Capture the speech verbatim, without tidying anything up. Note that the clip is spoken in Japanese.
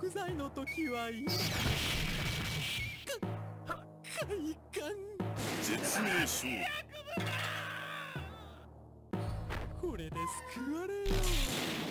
不在の時はいい。か快感。 絶命勝負。 これで救われよう。